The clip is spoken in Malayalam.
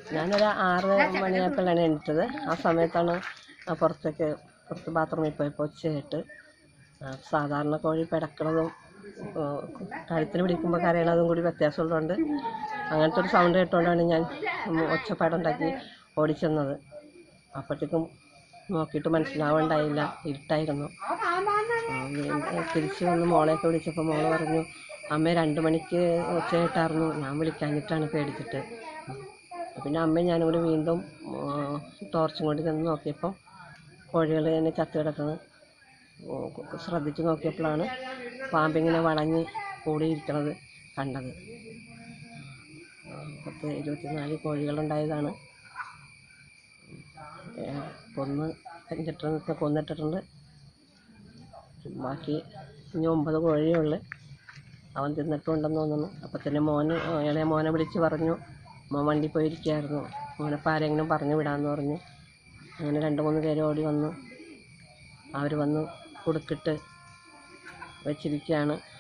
ഞാനൊരു 6 മണിയായപ്പോഴാണ് എണീറ്റത്. ആ സമയത്താണ് പുറത്ത് ബാത്റൂമിൽ പോയപ്പോൾ ഒച്ച കേട്ട്. സാധാരണ കോഴി പിടക്കണതും കഴുത്തിന് പിടിക്കുമ്പോൾ കരയണതും കൂടി വ്യത്യാസമുള്ളതുകൊണ്ട് അങ്ങനത്തെ ഒരു സൗണ്ട് കേട്ടുകൊണ്ടാണ് ഞാൻ ഒച്ചപ്പാടുണ്ടാക്കി ഓടിച്ചെന്നത്. അപ്പോഴത്തേക്കും നോക്കിയിട്ട് മനസ്സിലാവുണ്ടായില്ല, ഇരുട്ടായിരുന്നു. തിരിച്ച് വന്ന് മോളെയൊക്കെ വിളിച്ചപ്പോൾ മോള് പറഞ്ഞു, അമ്മ 2 മണിക്ക് ഒച്ച കേട്ടായിരുന്നു, ഞാൻ വിളിക്കാഞ്ഞിട്ടാണ് പേടിച്ചിട്ട്. പിന്നെ അമ്മയും ഞാനും കൂടി വീണ്ടും ടോർച്ചും കൊണ്ട് ചെന്ന് നോക്കിയപ്പോൾ കോഴികൾ തന്നെ ചത്ത് കിടക്കുന്നത് ശ്രദ്ധിച്ച് നോക്കിയപ്പോഴാണ് പാമ്പിങ്ങനെ വളഞ്ഞ് കൂടിയിരിക്കണത് കണ്ടത്. 24 കോഴികളുണ്ടായതാണ്. കൊന്നിട്ടിട്ടുണ്ട്. ബാക്കി ഇനി 9 കോഴിയേ ഉള്ളു. അവൻ തിന്നിട്ടുണ്ടെന്ന് തോന്നുന്നു. അപ്പം തന്നെ ഇളയ മോനെ വിളിച്ച് പറഞ്ഞു, മോൻ വണ്ടി പോയിരിക്കുകയായിരുന്നു, മോനെപ്പോൾ ആരെങ്കിലും പറഞ്ഞു വിടാമെന്ന് പറഞ്ഞു. അങ്ങനെ 2-3 പേര് ഓടി വന്നു. അവർ വന്ന് കൊടുക്കിട്ട് വെച്ചിരിക്കുകയാണ്.